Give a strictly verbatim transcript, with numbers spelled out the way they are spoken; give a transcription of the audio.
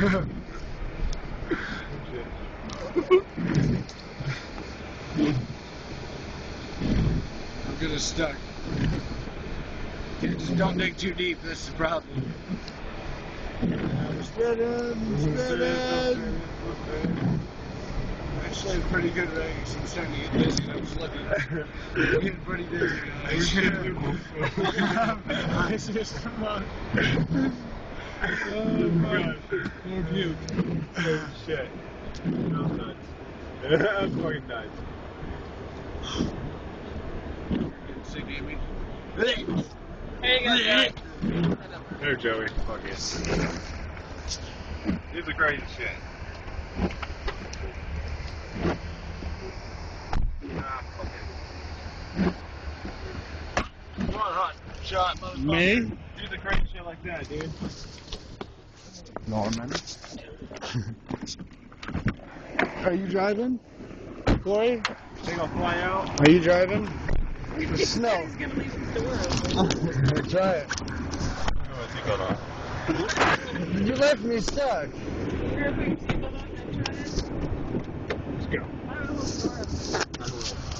I'm getting stuck. Just don't dig too deep, that's the problem. I'm spinning, spinning. Actually, a pretty good race. I'm starting to get dizzy. I'm just looking. I'm getting pretty dizzy. I just come on. Oh my god. More puke. Oh shit. That was nuts. That was fucking nuts. Getting sick, Amy. Hey, you guys. There, Joey. Fuck it. He's the crazy shit. Ah, fuck it. Come on, hot shot, motherfucker. Me? Do the crazy shit like that, dude. Norman. Are you driving? Corey? They gonna fly out? Are you driving? No. He's gonna leave his door. Try it. I'm gonna take that off. You left me stuck. You're putting seatbelt on and try it. Let's go. I don't know what's